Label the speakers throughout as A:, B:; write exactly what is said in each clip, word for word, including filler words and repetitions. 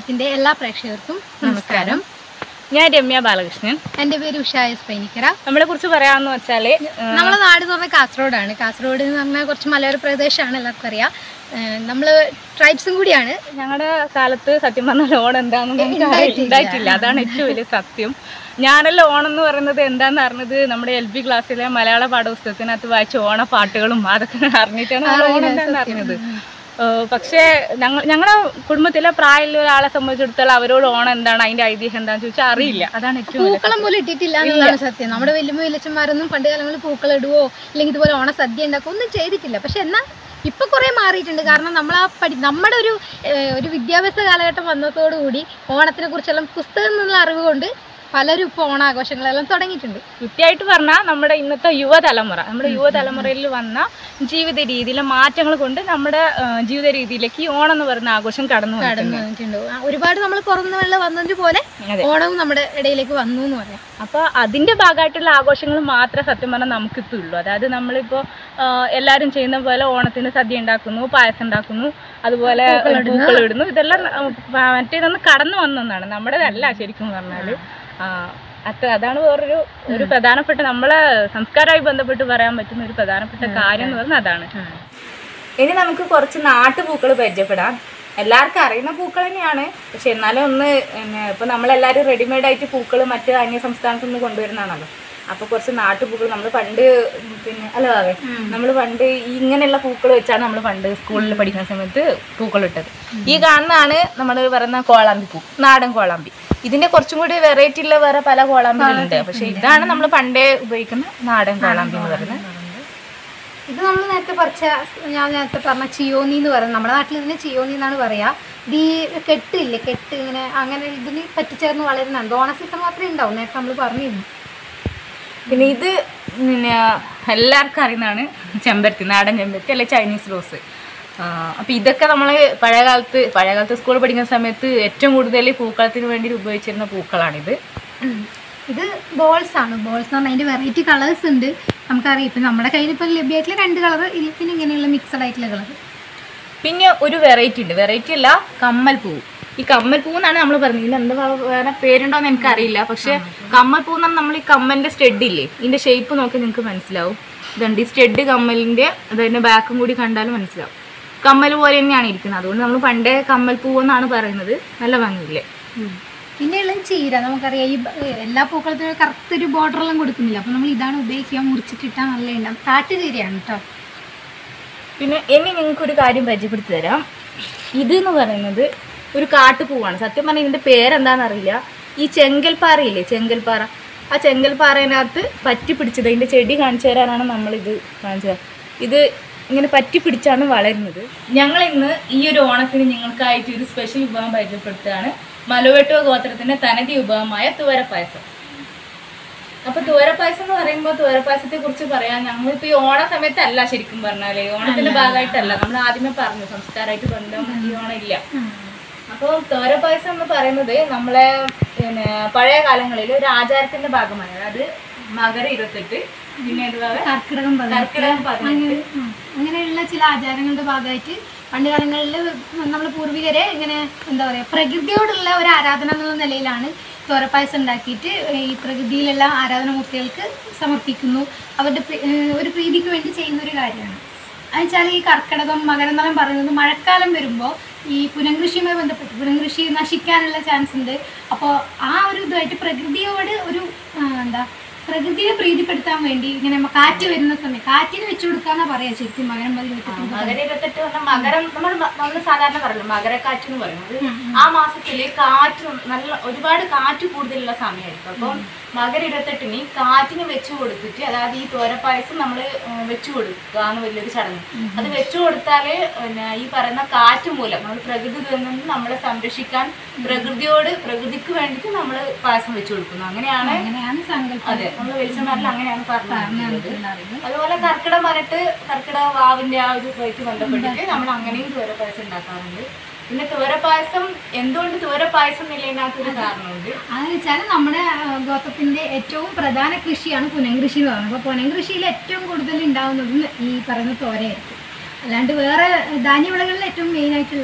A: മലയാളത്തിന്റെ എല്ലാ പ്രേക്ഷകർക്കും നമസ്കാരം.
B: ഞാൻ രമ്യ ബാലകൃഷ്ണൻ.
A: എൻ്റെ പേര് ഉഷ എസ് പൈനിക്കര.
B: നമ്മളെ കുറിച്ച് പറയാമെന്ന് വെച്ചാൽ
A: നമ്മളെ നാട് എന്ന് പറഞ്ഞാൽ കാസർഗോഡാണ്. കാസർഗോഡ് എന്ന് പറഞ്ഞാൽ കുറച്ച് മലയോര പ്രദേശമാണ്, എല്ലാവർക്കും അറിയാം. നമ്മൾ ട്രൈബ്സും കൂടിയാണ്.
B: ഞങ്ങളുടെ കാലത്ത് സത്യം പറഞ്ഞാൽ ഓണം എന്താണെന്ന് ഉണ്ടായിട്ടില്ല. അതാണ് ഏറ്റവും വലിയ സത്യം. ഞാനെല്ലാം ഓണം എന്ന് പറയുന്നത് എന്താണെന്ന് അറിഞ്ഞത് നമ്മുടെ എൽ പി ക്ലാസ്സിലെ മലയാള പാഠപുസ്തകത്തിനകത്ത് വായിച്ച ഓണപ്പാട്ടുകളും അതൊക്കെ അറിഞ്ഞിട്ടാണ് ഓണം എന്താണെന്ന് അറിഞ്ഞത്. പക്ഷേ ഞങ്ങൾ ഞങ്ങളുടെ കുടുംബത്തിലെ പ്രായമുള്ള ഒരാളെ സംബന്ധിച്ചിടത്തോളം അവരോട് ഓണം എന്താണ്, അതിന്റെ ഐതിഹ്യം എന്താണെന്ന് ചോദിച്ചാൽ അറിയില്ല. അതാണ് ഏറ്റവും
A: പൂക്കളം പോലും ഇട്ടിട്ടില്ല എന്നുള്ളതാണ് സത്യം. നമ്മുടെ വലിയ വലിയച്ഛന്മാരൊന്നും പണ്ട് കാലങ്ങളിൽ പൂക്കളം ഇടുവോ അല്ലെങ്കിൽ ഇതുപോലെ ഓണ സദ്യ ഉണ്ടാക്കുക ഒന്നും ചെയ്തിട്ടില്ല. പക്ഷെ എന്നാൽ ഇപ്പൊ കുറെ മാറിയിട്ടുണ്ട്. കാരണം നമ്മൾ ആ പഠി നമ്മുടെ ഒരു ഒരു വിദ്യാഭ്യാസ കാലഘട്ടം വന്നതോടുകൂടി ഓണത്തിനെ കുറിച്ചെല്ലാം പുസ്തകം നിന്നുള്ള അറിവ് കൊണ്ട് പലരും ഇപ്പോൾ ഓണാഘോഷങ്ങളെല്ലാം തുടങ്ങിയിട്ടുണ്ട്.
B: കൃത്യമായിട്ട് പറഞ്ഞാൽ നമ്മുടെ ഇന്നത്തെ യുവതലമുറ നമ്മുടെ യുവതലമുറയിൽ വന്ന ജീവിത രീതിയിലെ മാറ്റങ്ങൾ കൊണ്ട് നമ്മുടെ ജീവിത രീതിയിലേക്ക് ഈ ഓണം എന്ന് പറയുന്ന ആഘോഷം കടന്നു
A: കടന്നു വന്നിട്ടുണ്ട്. ഒരുപാട് നമ്മൾ പുറന്നു വെള്ളം വന്നതിന് പോലെ ഓണവും നമ്മുടെ ഇടയിലേക്ക് വന്നു എന്ന് പറയാം.
B: അപ്പോൾ അതിൻ്റെ ഭാഗമായിട്ടുള്ള ആഘോഷങ്ങൾ മാത്രമേ സത്യം പറഞ്ഞാൽ നമുക്കിപ്പോൾ ഉള്ളൂ. അതായത് നമ്മളിപ്പോൾ എല്ലാവരും ചെയ്യുന്ന പോലെ ഓണത്തിന് സദ്യ ഉണ്ടാക്കുന്നു, പായസം ഉണ്ടാക്കുന്നു, അതുപോലെ പൂക്കൾ ഇടുന്നു. ഇതെല്ലാം മറ്റേതൊന്ന് കടന്നു വന്നതാണ്, നമ്മുടേതല്ല ശരിക്കും പറഞ്ഞാൽ. അത്ര അതാണ് വേറൊരു ഒരു പ്രധാനപ്പെട്ട നമ്മളെ സംസ്കാരമായി ബന്ധപ്പെട്ട് പറയാൻ പറ്റുന്ന ഒരു പ്രധാനപ്പെട്ട കാര്യം എന്ന് പറഞ്ഞാൽ അതാണ്. ഇനി നമുക്ക് കുറച്ച് നാട്ടുപൂക്കൾ പരിചയപ്പെടാം. എല്ലാവർക്കും അറിയുന്ന പൂക്കൾ തന്നെയാണ്, പക്ഷെ എന്നാലും ഒന്ന് പിന്നെ ഇപ്പം നമ്മളെല്ലാവരും റെഡിമെയ്ഡായിട്ട് പൂക്കൾ മറ്റ് അന്യ സംസ്ഥാനത്തു നിന്ന് കൊണ്ടുവരുന്നതാണല്ലോ. അപ്പോൾ കുറച്ച് നാട്ടുപൂക്കൾ നമ്മൾ പണ്ട് പിന്നെ അല്ല നമ്മൾ പണ്ട് ഇങ്ങനെയുള്ള പൂക്കൾ വെച്ചാണ് നമ്മൾ പണ്ട് സ്കൂളിൽ പഠിക്കുന്ന സമയത്ത് പൂക്കൾ ഇട്ടത്. ഈ കാണുന്നതാണ് നമ്മൾ പറയുന്ന കോളാമ്പി പൂ, നാടൻ കോളാമ്പി. ഇതിന്റെ കുറച്ചും കൂടി വെറൈറ്റി ഉള്ള വേറെ പല കോളാമ്പികളുണ്ട്, പക്ഷെ ഇതാണ് നമ്മൾ പണ്ടേ ഉപയോഗിക്കുന്ന നാടൻ കോളാമ്പി എന്ന് പറയുന്നത്.
A: ഇത് നമ്മൾ നേരത്തെ പറിച്ച ഞാൻ നേരത്തെ പറഞ്ഞ ചിയോനി എന്ന് പറയുന്നത്, നമ്മുടെ നാട്ടിൽ ഇതിന് ചിയോനി എന്നാണ് പറയാ. ഇത് ഈ കെട്ടില്ലേ, കെട്ട് ഇങ്ങനെ അങ്ങനെ ഇതിന് പറ്റിച്ചേർന്ന് വളരുന്നുണ്ട്. ഓണ സീസൺ മാത്രമേ ഉണ്ടാവും, നേരത്തെ നമ്മൾ പറഞ്ഞിരുന്നു.
B: പിന്നെ ഇത് പിന്നെ എല്ലാവർക്കും അറിയുന്നതാണ് ചെമ്പരത്തി, നാടൻ ചെമ്പരത്തി അല്ലെ ചൈനീസ് റോസ്. അപ്പം ഇതൊക്കെ നമ്മൾ പഴയകാലത്ത് പഴയകാലത്ത് സ്കൂളിൽ പഠിക്കുന്ന സമയത്ത് ഏറ്റവും കൂടുതൽ പൂക്കളത്തിന് വേണ്ടി ഉപയോഗിച്ചിരുന്ന പൂക്കളാണിത്.
A: ഇത് ബോൾസ് ആണ്. ബോൾസ് എന്ന് പറഞ്ഞാൽ അതിൻ്റെ വെറൈറ്റി കളേഴ്സ് ഉണ്ട്, നമുക്കറിയാം. ഇപ്പം നമ്മുടെ കയ്യിൽ ഇപ്പം ലഭ്യമായിട്ടുള്ള രണ്ട് കളർ, പിന്നെ ഇങ്ങനെയുള്ള മിക്സഡ് ആയിട്ടുള്ള കളർ.
B: പിന്നെ ഒരു വെറൈറ്റി ഉണ്ട്, വെറൈറ്റി അല്ല കമ്മൽ പൂവ്. ഈ കമ്മൽ പൂ എന്നാണ് നമ്മൾ പറഞ്ഞത്. ഇതിന് എന്താ വേറെ പേരുണ്ടോയെന്ന് എനിക്കറിയില്ല, പക്ഷെ കമ്മൽ പൂ എന്ന് പറഞ്ഞാൽ നമ്മൾ ഈ കമ്മലിൻ്റെ സ്റ്റെഡ് ഇല്ലേ, ഇതിൻ്റെ ഷേപ്പ് നോക്കി നിങ്ങൾക്ക് മനസ്സിലാവും. ഇതുണ്ട് ഈ സ്റ്റെഡ് കമ്മലിൻ്റെ, അതിൻ്റെ ബാക്കും കൂടി കണ്ടാലും മനസ്സിലാവും. കമ്മൽ പോലെ തന്നെയാണ് ഇരിക്കുന്നത്, അതുകൊണ്ട് നമ്മൾ പണ്ടേ കമ്മൽ പൂവ് എന്നാണ് പറയുന്നത്. നല്ല ഭംഗിയില്ലേ.
A: പിന്നെയുള്ള ചീര നമുക്കറിയാം, ഈ എല്ലാ പൂക്കളത്തിനും കറുത്തൊരു ബോർഡറെല്ലാം കൊടുക്കുന്നില്ല, അപ്പോൾ നമ്മൾ ഇതാണ് ഉപയോഗിക്കുക. മുറിച്ചിട്ടിട്ടാൽ നല്ല ഉണ്ടാവും. കാട്ടുചീരയാണ് കേട്ടോ.
B: പിന്നെ ഇനി നിങ്ങൾക്കൊരു കാര്യം പരിചയപ്പെടുത്തി തരാം. ഇത് എന്ന് പറയുന്നത് ഒരു കാട്ടുപൂവാണ്. സത്യം പറഞ്ഞാൽ ഇതിൻ്റെ പേരെന്താണെന്ന് അറിയില്ല. ഈ ചെങ്കൽപ്പാറയില്ലേ, ചെങ്കൽപ്പാറ, ആ ചെങ്കൽപ്പാറേനകത്ത് പറ്റി പിടിച്ചത്. അതിൻ്റെ ചെടി കാണിച്ചു തരാനാണ് നമ്മളിത് കാണിച്ചത്. ഇത് ഇങ്ങനെ പറ്റി പിടിച്ചാണ് വളരുന്നത്. ഞങ്ങളിന്ന് ഈ ഒരു ഓണത്തിന് നിങ്ങൾക്കായിട്ട് ഒരു സ്പെഷ്യൽ വിഭവം പരിചയപ്പെടുത്തുകയാണ്. മലവെട്ടുവ ഗോത്രത്തിൻ്റെ തനതി വിഭവമായ തുവരപ്പായസം. അപ്പോൾ തുവരപ്പായസം എന്ന് പറയുമ്പോൾ തുവരപ്പായസത്തെ കുറിച്ച് പറയാൻ ഞങ്ങളിപ്പോൾ ഈ ഓണ സമയത്തല്ല, ശരിക്കും പറഞ്ഞാൽ ഓണത്തിൻ്റെ ഭാഗമായിട്ടല്ല. നമ്മൾ ആദ്യമേ പറഞ്ഞു സംസ്കാരമായിട്ട് ബന്ധം ഈ ഓണം ഇല്ല. അപ്പോൾ തുവരപ്പായസം എന്ന് പറയുന്നത് നമ്മളെ പിന്നെ പഴയ കാലങ്ങളിൽ ഒരു ആചാരത്തിൻ്റെ ഭാഗമാണ്. അതായത് മകര ഇരുപത്തെട്ട്, പിന്നെ
A: കർക്കിടകം
B: കർക്കിടകം പതിനെട്ട്,
A: അങ്ങനെയുള്ള ചില ആചാരങ്ങളുടെ ഭാഗമായിട്ട് പണ്ട് കാലങ്ങളിൽ നമ്മൾ പൂർവികരെ ഇങ്ങനെ എന്താ പറയുക, പ്രകൃതിയോടുള്ള ഒരു ആരാധന എന്നുള്ള നിലയിലാണ് തുവരപ്പായസം ഉണ്ടാക്കിയിട്ട് ഈ പ്രകൃതിയിലുള്ള ആരാധനാമൂർത്തികൾക്ക് സമർപ്പിക്കുന്നു. അവരുടെ ഒരു പ്രീതിക്ക് വേണ്ടി ചെയ്യുന്നൊരു കാര്യമാണ്. എന്നുവെച്ചാൽ ഈ കർക്കിടകം മകരം എന്നെല്ലാം പറയുന്നത് മഴക്കാലം വരുമ്പോൾ ഈ പുനംകൃഷിയുമായി ബന്ധപ്പെട്ട് പുനംകൃഷി നശിക്കാനുള്ള ചാൻസ് ഉണ്ട്. അപ്പോൾ ആ ഒരു ഇതുമായിട്ട് പ്രകൃതിയോട് ഒരു എന്താ പ്രകൃതിയെ പ്രീതിപ്പെടുത്താൻ വേണ്ടി ഇങ്ങനെ കാറ്റ് വരുന്ന സമയം കാറ്റിന് വെച്ചു കൊടുക്കാന്നാ പറയാ ശരിക്കും മകരം
B: മകര ഇരുപത്തെട്ട് പറഞ്ഞാൽ മകരം നമ്മൾ നമ്മൾ സാധാരണ പറയുന്നത് മകരക്കാറ്റ് എന്ന് പറയുന്നത് ആ മാസത്തില് കാറ്റ് നല്ല ഒരുപാട് കാറ്റ് കൂടുതലുള്ള സമയമായിരിക്കും. അപ്പം മകര ഇരുപത്തെട്ടിന് കാറ്റിന് വെച്ചു കൊടുത്തിട്ട്, അതായത് ഈ തോരപ്പായസം നമ്മൾ വെച്ചു കൊടുക്കുക എന്ന് വലിയൊരു ചടങ്ങ്. അത് വെച്ചു കൊടുത്താല് പിന്നെ ഈ പറയുന്ന കാറ്റ് മൂലം നമ്മൾ പ്രകൃതി നിന്ന് നമ്മളെ സംരക്ഷിക്കാൻ പ്രകൃതിയോട് പ്രകൃതിക്ക് വേണ്ടിയിട്ട് നമ്മൾ പായസം വെച്ചു കൊടുക്കുന്നു. അങ്ങനെയാണ്
A: അങ്ങനെയാണ് സങ്കല്പം.
B: അതെ, നമ്മൾ വെളിച്ചമാരിൽ അങ്ങനെയാണ് പറഞ്ഞത്. അതുപോലെ കർക്കിടക മരട്ട് കർക്കിടക വാവിന്റെ ആ ഒരു ഇതുമായിട്ട് ബന്ധപ്പെട്ടിട്ട് നമ്മൾ അങ്ങനെയും തോരപ്പായസം ഉണ്ടാക്കാറുണ്ട്. പിന്നെ തോരപ്പായസം എന്തുകൊണ്ട് തോരപ്പായസം നിലയിനകത്തൊരു കാരണമുണ്ട്.
A: അതെന്ന് വെച്ചാൽ നമ്മുടെ ഗോത്രത്തിന്റെ ഏറ്റവും പ്രധാന കൃഷിയാണ് പുനംകൃഷി എന്ന് പറയുന്നത്. അപ്പോൾ പുനംകൃഷിയിൽ ഏറ്റവും കൂടുതൽ ഉണ്ടാകുന്നത് ഈ പറയുന്ന തോരയായിരിക്കും. അല്ലാണ്ട് വേറെ ധാന്യവിളകളിൽ ഏറ്റവും മെയിൻ ആയിട്ടുള്ളത്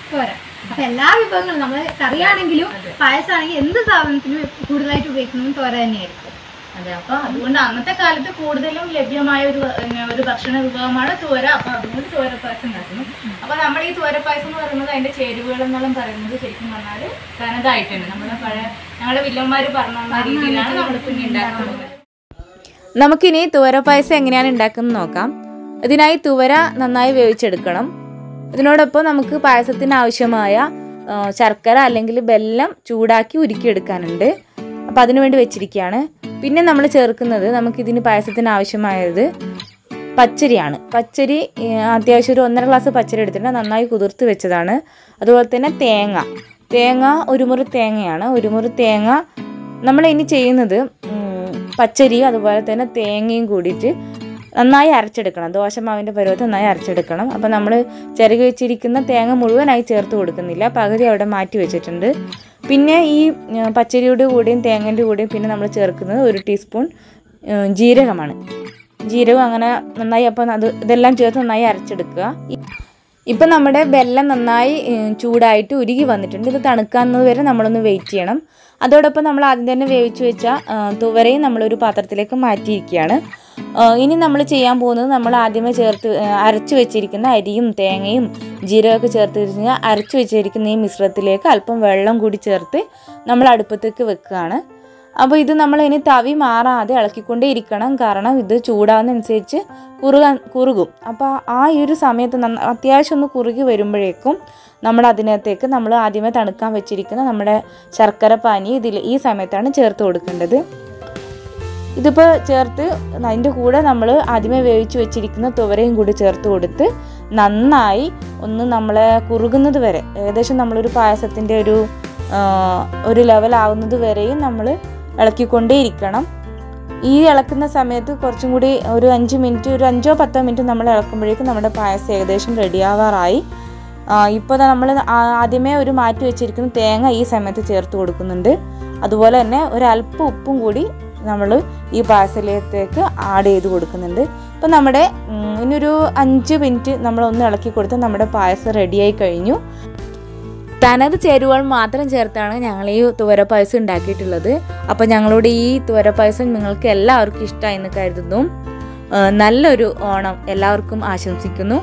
A: തോര. അപ്പൊ എല്ലാ വിഭവങ്ങളും നമ്മൾ കറിയാണെങ്കിലും പായസമാണെങ്കിലും എന്ത് സാധനത്തിനും കൂടുതലായിട്ട് ഉപയോഗിക്കുന്നതും തോര തന്നെയായിരിക്കും.
B: അതെ, അപ്പൊ അതുകൊണ്ട് അന്നത്തെ കാലത്ത് കൂടുതലും ലഭ്യമായ ഒരു ഒരു ഭക്ഷണ വിഭവമാണ് തോര. അപ്പൊ അതുകൊണ്ട് തോരപ്പായസം ഉണ്ടാക്കുന്നു. അപ്പൊ നമ്മുടെ ഈ തോരപ്പായസം എന്ന് പറയുന്നത് അതിന്റെ ചേരുവകൾ എന്നെല്ലാം പറയുന്നത് ശരിക്കും പറഞ്ഞാൽ തനതായിട്ടുണ്ട്. നമ്മുടെ പഴയ ഞങ്ങളുടെ വില്ലന്മാര് പറഞ്ഞ രീതിയിലാണ് നമ്മൾ പിന്നെ ഉണ്ടാക്കുന്നത്.
C: നമുക്കിനി തുവരപ്പായസം എങ്ങനെയാണ് ഉണ്ടാക്കുന്നത് നോക്കാം. ഇതിനായി തുവര നന്നായി വേവിച്ചെടുക്കണം. ഇതിനോടൊപ്പം നമുക്ക് പായസത്തിന് ആവശ്യമായ ശർക്കര അല്ലെങ്കിൽ വെല്ലം ചൂടാക്കി ഉരുക്കിയെടുക്കാനുണ്ട്. അപ്പോൾ അതിനു വേണ്ടി വെച്ചിരിക്കുകയാണ്. പിന്നെ നമ്മൾ ചേർക്കുന്നത് നമുക്കിതിന് പായസത്തിന് ആവശ്യമായത് പച്ചരിയാണ്. പച്ചരി അത്യാവശ്യം ഒരു ഒന്നര ഗ്ലാസ് പച്ചരി എടുത്തിട്ട് നന്നായി കുതിർത്ത് വെച്ചതാണ്. അതുപോലെ തന്നെ തേങ്ങ തേങ്ങ ഒരു മുറി തേങ്ങയാണ്. ഒരു മുറി തേങ്ങ നമ്മൾ ഇനി ചെയ്യുന്നത് പച്ചരിയും അതുപോലെ തന്നെ തേങ്ങയും കൂടിയിട്ട് നന്നായി അരച്ചെടുക്കണം. ദോശമാവിൻ്റെ പരുവത്തിൽ നന്നായി അരച്ചെടുക്കണം. അപ്പോൾ നമ്മൾ ചിരകി വെച്ചിരിക്കുന്ന തേങ്ങ മുഴുവനായി ചേർത്ത് കൊടുക്കുന്നില്ല, പകുതി അവിടെ മാറ്റി വെച്ചിട്ടുണ്ട്. പിന്നെ ഈ പച്ചരിയുടെ കൂടെയും തേങ്ങൻ്റെ കൂടെയും പിന്നെ നമ്മൾ ചേർക്കുന്നത് ഒരു ടീസ്പൂൺ ജീരകമാണ്. ജീരകം അങ്ങനെ നന്നായി അപ്പം അത് ഇതെല്ലാം ചേർത്ത് നന്നായി അരച്ചെടുക്കുക. ഇപ്പം നമ്മുടെ വെല്ലം നന്നായി ചൂടായിട്ട് ഉരുകി വന്നിട്ടുണ്ട്. ഇത് തണുക്കാവുന്നത് വരെ നമ്മളൊന്ന് വെയിറ്റ് ചെയ്യണം. അതോടൊപ്പം നമ്മൾ ആദ്യം തന്നെ വേവിച്ച് വെച്ച തുവരയും നമ്മളൊരു പാത്രത്തിലേക്ക് മാറ്റിയിരിക്കുകയാണ്. ഇനി നമ്മൾ ചെയ്യാൻ പോകുന്നത് നമ്മൾ ആദ്യമേ ചേർത്ത് അരച്ച് വെച്ചിരിക്കുന്ന അരിയും തേങ്ങയും ജീരകമൊക്കെ ചേർത്ത് വെച്ച് അരച്ച് വെച്ചിരിക്കുന്ന ഈ മിശ്രിതത്തിലേക്ക് അല്പം വെള്ളം കൂടി ചേർത്ത് നമ്മൾ അടുപ്പത്തേക്ക് വെക്കുകയാണ്. അപ്പോൾ ഇത് നമ്മൾ ഇനി തവി മാറാതെ ഇളക്കിക്കൊണ്ടേ ഇരിക്കണം. കാരണം ഇത് ചൂടാവുന്നതനുസരിച്ച് കുറുകാൻ കുറുകും. അപ്പോൾ ആ ഈ ഒരു സമയത്ത് നന്ന അത്യാവശ്യം ഒന്ന് കുറുകി വരുമ്പോഴേക്കും നമ്മൾ അതിനകത്തേക്ക് നമ്മൾ ആദ്യമേ തണുക്കാൻ വെച്ചിരിക്കുന്ന നമ്മുടെ ശർക്കര പാനി ഇതിൽ ഈ സമയത്താണ് ചേർത്ത് കൊടുക്കേണ്ടത്. ഇതിപ്പോൾ ചേർത്ത് അതിൻ്റെ കൂടെ നമ്മൾ ആദ്യമേ വേവിച്ച് വെച്ചിരിക്കുന്ന തുവരയും കൂടി ചേർത്ത് കൊടുത്ത് നന്നായി ഒന്ന് നമ്മളെ കുറുകുന്നത് വരെ, ഏകദേശം നമ്മളൊരു പായസത്തിൻ്റെ ഒരു ഒരു ലെവലാവുന്നത് വരെയും നമ്മൾ ഇളക്കിക്കൊണ്ടേ ഇരിക്കണം. ഈ ഇളക്കുന്ന സമയത്ത് കുറച്ചും കൂടി ഒരു അഞ്ച് മിനിറ്റ് ഒരു അഞ്ചോ പത്തോ മിനിറ്റ് നമ്മൾ ഇളക്കുമ്പോഴേക്കും നമ്മുടെ പായസം ഏകദേശം റെഡിയാവാറായി. ഇപ്പോൾ നമ്മൾ ആദ്യമേ ഒരു മാറ്റി വെച്ചിരിക്കുന്ന തേങ്ങ ഈ സമയത്ത് ചേർത്ത് കൊടുക്കുന്നുണ്ട്. അതുപോലെ തന്നെ ഒരല്പം ഉപ്പും കൂടി നമ്മൾ ഈ പായസത്തിലേക്ക് ആഡ് ചെയ്ത് കൊടുക്കുന്നുണ്ട്. ഇപ്പം നമ്മുടെ ഇനിയൊരു അഞ്ച് മിനിറ്റ് നമ്മളൊന്ന് ഇളക്കി കൊടുത്താൽ നമ്മുടെ പായസം റെഡിയായി കഴിഞ്ഞു. തനത് ചേരുവകൾ മാത്രം ചേർത്താണ് ഞങ്ങൾ ഈ തുവര പായസം ഉണ്ടാക്കിയിട്ടുള്ളത്. അപ്പോൾ ഞങ്ങളുടെ ഈ തുവര പായസം നിങ്ങൾക്ക് എല്ലാവർക്കും ഇഷ്ടമായെന്ന് കരുതുന്നു. നല്ലൊരു ഓണം എല്ലാവർക്കും ആശംസിക്കുന്നു.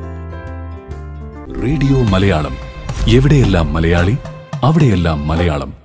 D: റേഡിയോ മലയാളം, എവിടെയെല്ലാം മലയാളി അവിടെയെല്ലാം മലയാളം.